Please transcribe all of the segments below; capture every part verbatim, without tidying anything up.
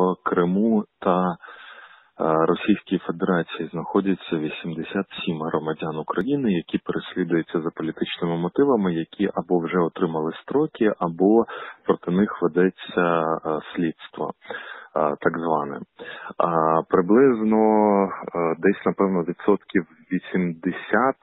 Криму та Російській Федерації знаходяться вісімдесят сім громадян України, які переслідуються за політичними мотивами, які або вже отримали строки, або проти них ведеться слідство, так зване. Приблизно десь, напевно, відсотків вісімдесят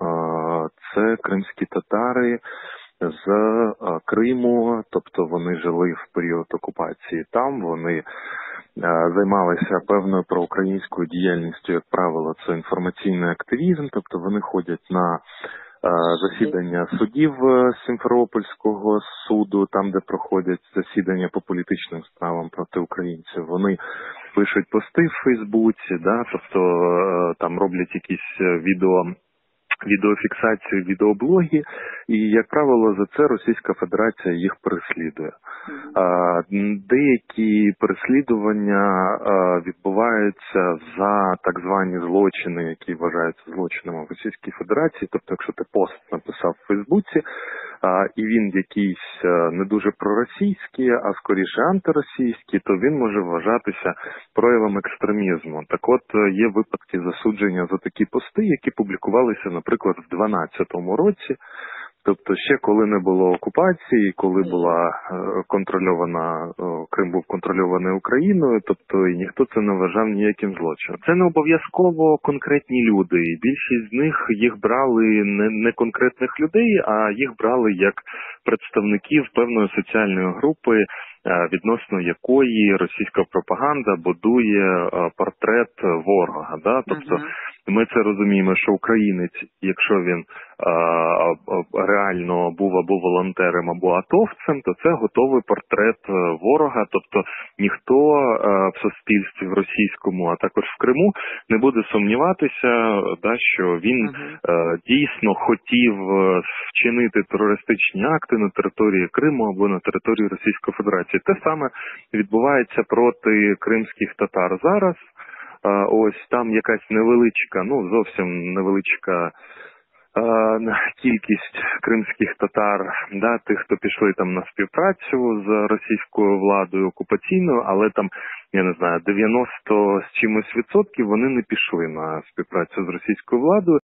це кримські татари з Криму, тобто вони жили в період окупації там, вони займалися певною проукраїнською діяльністю, як правило, це інформаційний активізм, тобто вони ходять на засідання судів Сімферопольського суду, там, де проходять засідання по політичним справам проти українців. Вони пишуть пости в Фейсбуці, да, тобто там роблять якісь відео, відеофіксацію, відеоблоги, і, як правило, за це Російська Федерація їх переслідує. Mm-hmm. Деякі переслідування відбуваються за так звані злочини, які вважаються злочинами в Російській Федерації. Тобто, якщо ти пост написав в Фейсбуці, і він якийсь не дуже проросійський, а скоріше антиросійський, то він може вважатися проявом екстремізму. Так от, є випадки засудження за такі пости, які публікувалися, наприклад, в дванадцятому році, тобто ще коли не було окупації, коли була контрольована, Крим був контрольований Україною, тобто і ніхто це не вважав ніяким злочином. Це не обов'язково конкретні люди, і більшість з них їх брали не, не конкретних людей, а їх брали як представників певної соціальної групи, відносно якої російська пропаганда будує портрет ворога. Да? Тобто ми це розуміємо, що українець, якщо він реально був або волонтером, або атовцем, то це готовий портрет ворога, тобто ніхто в суспільстві в російському, а також в Криму не буде сумніватися, да, що він uh-huh. дійсно хотів вчинити терористичні акти на території Криму або на території Російської Федерації. Те саме відбувається проти кримських татар зараз. Ось там якась невеличка, ну зовсім невеличка кількість кримських татар, да, тих, хто пішли там на співпрацю з російською владою окупаційною, але там, я не знаю, дев'яносто з чимось відсотків вони не пішли на співпрацю з російською владою.